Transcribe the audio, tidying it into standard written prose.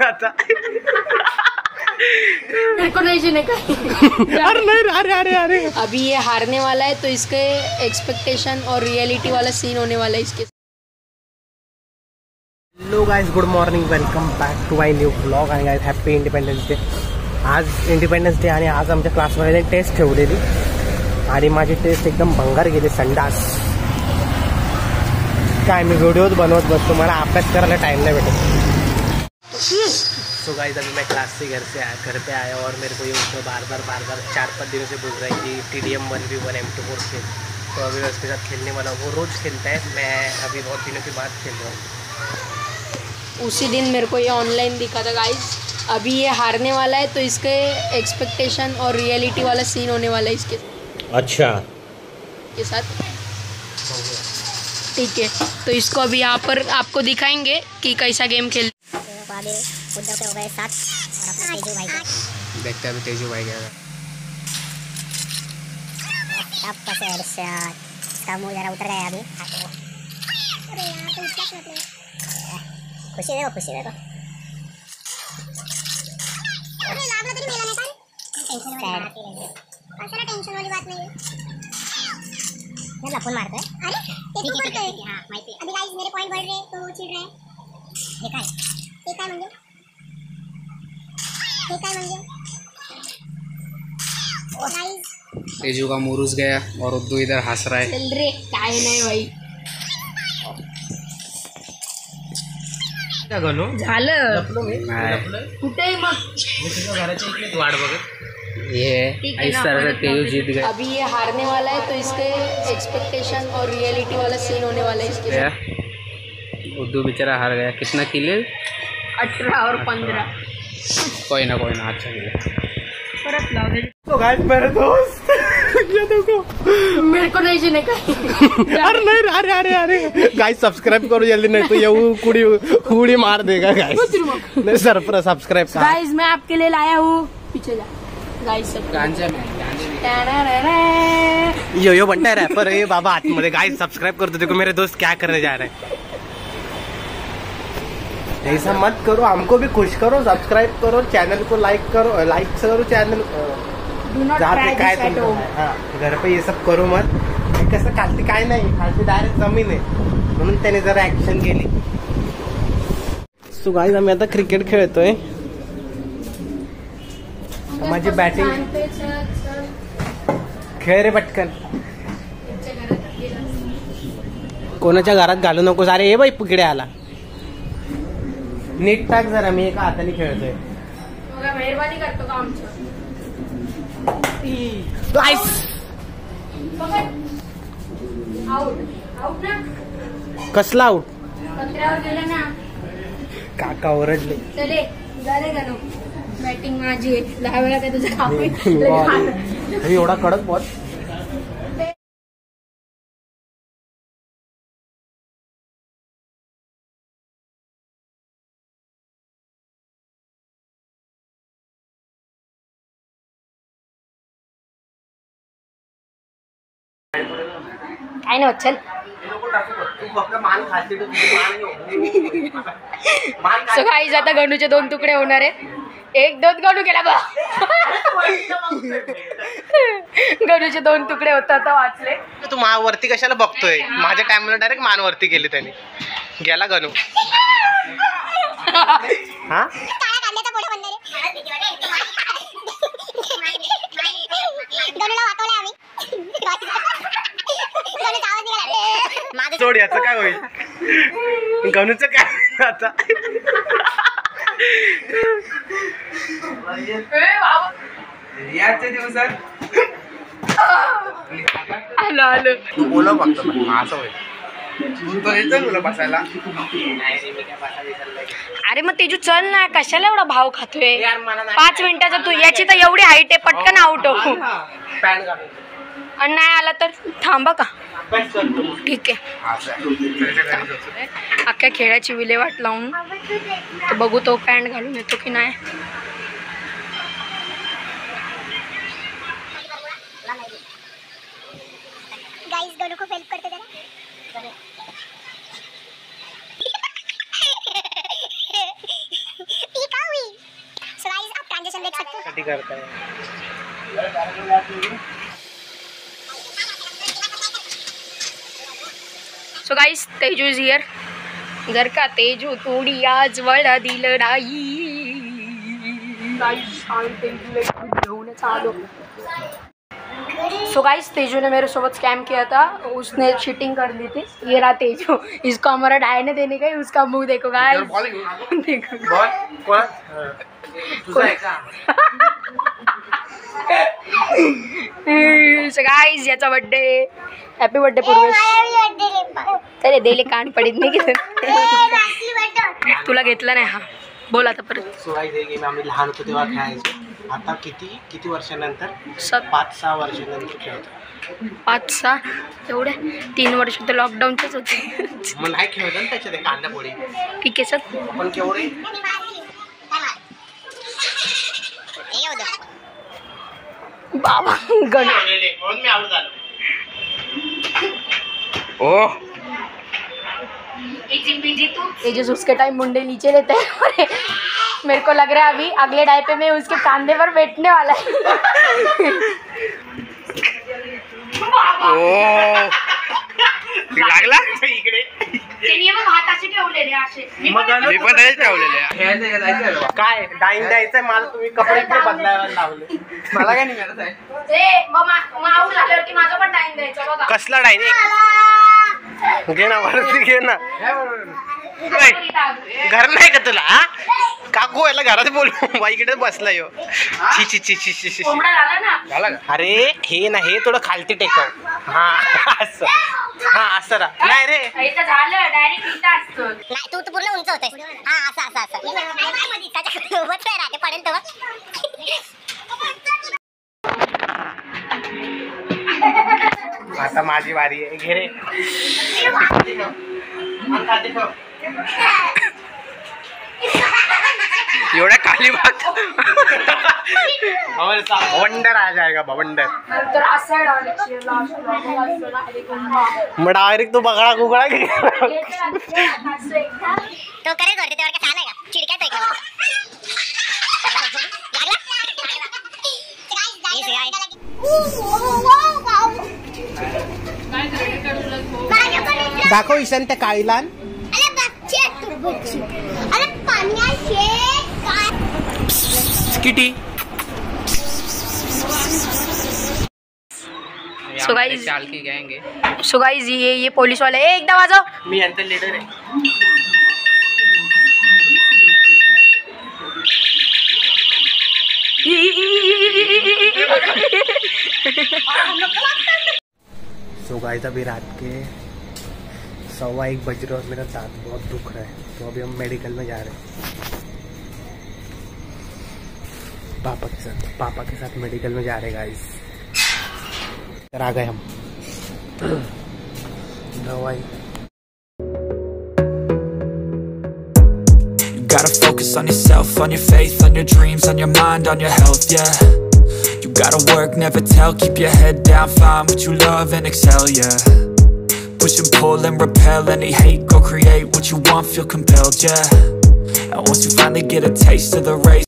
आता। मेरे को नहीं जीने का। अरे नहीं, अरे अरे अरे अभी ये हारने वाला है तो इसके एक्सपेक्टेशन और रियलिटी वाला सीन होने वाला है इसके। Hello guys, good morning, welcome back to my new blog. आणि गाइस हॅपी इंडिपेंडन्स डे. आज इंडिपेंडन्स डे आणि आज आमच्या क्लासमध्ये टेस्ट ठेवलेली आणि माझी टेस्ट एकदम भंगार गेली, संडास. काय मी व्हिडिओज बनवत बसतो, मला अभ्यास करायला टाइम नहीं भेटत. सो गाइस अभी मैं क्लास से घर पे आया और मेरे को ये उसमें बार बार 4-5 दिनों से बोल रहा है कि TDM 1v1 M24 खेल. तो अभी मैं उसके साथ खेलने वाला हूँ. वो रोज़ खेलता है, मैं अभी बहुत दिनों के बाद खेल रहा हूँ. उसी दिन मेरे को ये ऑनलाइन दिखा था गाइस. अभी ये हारने वाला है तो इसके एक्सपेक्टेशन और रियलिटी वाला सीन होने वाला है इसके. अच्छा, के साथ ठीक है. तो इसको अभी यहाँ पर आपको दिखाएंगे कि कैसा गेम खेल. उद्धव के हो गए 7 और अपने तेजू भाई के. देखते हैं अभी तेजू भाई क्या. अब कैसे हेडशॉट, इसका मुंह जरा उतर गया अभी. अरे यार तो इसका मतलब खुशी देखो, खुशी देखो. अरे लागला तरी मेला नाही का. टेंशन वाली बात नहीं है. मैं लपून मारतोय. अरे ते तू करतोय. हां माहिती है. अभी गाइस मेरे पॉइंट बढ़ रहे तो चिढ़ रहे हैं. हे काय म्हणजे तेजू का मुरुस गया और उद्दू इधर हंस रहा है. चल रे, काय नाही भाई. क्या गणू झालं नाही, कुठे मग घराच्या इकडे वाट बघत. ये इस तरह से तेजू जीत गया. अभी ये हारने वाला है तो इसके एक्सपेक्टेशन और रियलिटी वाला सीन होने वाला है इसके. उद्दू बेचारा हार गया. कितना किले? 18 और 15. कोई ना अच्छा किया. परत लाव दे. तो गाइस मेरे दोस्त ये देखो, मेरे को नहीं जीने का. अरे नहीं, अरे अरे अरे गाइस सब्सक्राइब करो जल्दी, नहीं तो ये कुड़ी मार देगा गाइस. नहीं सर पर सब्सक्राइब. गाइस मैं आपके लिए लाया हूँ, पीछे जा गाइस. यो बनता है रैपर है बाबा आतमध्ये. गाइस सब्सक्राइब कर दो. देखो मेरे दोस्त क्या करने जा रहे हैं. ऐसा मत करो, हमको भी खुश करो. सब्सक्राइब करो, चैनल को लाइक करो चॅनल. काय घर पे ये सब करो मत. कसं खालती काय नाही, खालती डायरेक्ट जमीन आहे, म्हणून त्याने जरा ऍक्शन केली. सो गाइस आम्ही आता क्रिकेट खेळतोय. माझी बॅटिंग. खेळ रे पटकन. कोणाच्या घरात घालू नकोस. अरे ये बाई पुकडे आला. नीट टाक जरा, मी एका हाताने खेळतोय. मेहरबानी करतो का आमचं. आउट ना. कसला आउट? पत्र्यावर गेलं ना. काका ओरडले. चले झाले का नो. बॅटिंग माझी आहे. 10 वेळा काय तुझं काम आहे. एवढा कडक बॉल. काय नाही होत. चल सो गाईज आता गणूचे 2 तुकडे होणार आहेत. 1-2 गणू गेला बा. गणूचे 2 तुकडे होता आता वाचले. तू वरती कशाला बघतोय? माझ्या टाइमला डायरेक्ट मान वरती केली त्याने. गेला गणू. हा सोड, याचं काय होईल? गणूचं काय आता? याच्या दिवसात आलो तू बोला फक्त असं होईल. तुला बसायला. अरे मग तेजू चल ना, कशाला एवढा भाव खातोय? 5 मिनिटाचा तू. याची तर एवढी हाईट आहे, पटकन आउट हो. आणि नाही आला तर थांबा का. ठीक आहे. अख्ख्या खेळाची विल्हेवाट लावून तर बघू तो पॅन्ट घालून येतो की नाही. गाइस गणू को हेल्प करते जरा. ये का पार्टी करता है। So guys, Teju is here. घर का तेजू थोड़ी आज वळा दी लढाई। सो गाइस, तेजू ने मेरे सोबत स्कैम किया था, उसने चीटिंग कर ली थी। ये रहा तेजू, इसको हमारा डायने देने का, उसका मुंह देखो गाइस। देखो सो गाइस, याचा बर्थडे। Happy birthday Purvesh. अरे देले कान पडीत नाही की तुला घेतला नाही। हा बोल आता परत। सो गाइस, हे गेम आम्ही लहान होतो तेव्हा खेळायचो। आता किती वर्षानंतर? 5-6 वर्षानंतर खेळतो। 5-6 एवढे 3 वर्ष तर लॉकडाऊनचेच होते। मग नाही खेळत ना त्याच्यात कांदा पोळी। ठीक आहे सर, आपण केवढे बाबा गण मी आवड झालो। ओ ये जो उसके टाइम मुंडे नीचे लेते हैं। मेरे को लग रहा है अभी अगले डायपे में उसके कांधे पर बैठने वाला है। ओ लागला इकडे। काय डाईन द्यायचंय मला, तुम्ही कपडे बदलायला लावले। मला काय निघालं आहे? माझा पण टाइम द्यायचा बघा। कसला डाईन? घे ना वरती, घे ना। घर नाही का तुला? काकू याला घरात बोलू, बाईकडे बसला यो। छी छी छी छी छी। अरे हे ना, हे थोडं खालती टेकव। हा असं, हा असं राहा। नाही रे झालं, डायरेक्ट इथं असतो। नाही, तू पूर्ण उंच होतोय। हा असं असं असं त्याच्या उभंच नाही राहते, पडेल तेव्हा। आता माझी वारी आहे, घे रे। एवढ्या खाली बात वंडर आ जाएगा वंडर। मग डायरेक्ट तू बगडा गुगळा घे। तो करेच वरती, तेव्हा काय छान आहे का? चिडक्यात आहे का? दाखव ईशान त्या काळीला। किटी सो गाइस, ये पुलिस वाले एकदम आ जाओ। मी यांचा लीडर आहे। सो गाइस, अभी रात के 1:15 बज रहे और मेरा दांत बहुत दुख रहा है, तो अभी हम मेडिकल में जा रहे हैं पापा के साथ मेडिकल में जा रहे हैं गाइस। आ गए हम दवाई। You gotta focus on yourself, on your faith, on your dreams, on your mind, on your health, yeah. You gotta work, never tell, keep your head down, find what you love and excel, yeah. Push and pull and repel any hate, go create what you want, feel compelled, yeah. And once you finally get a taste of the race,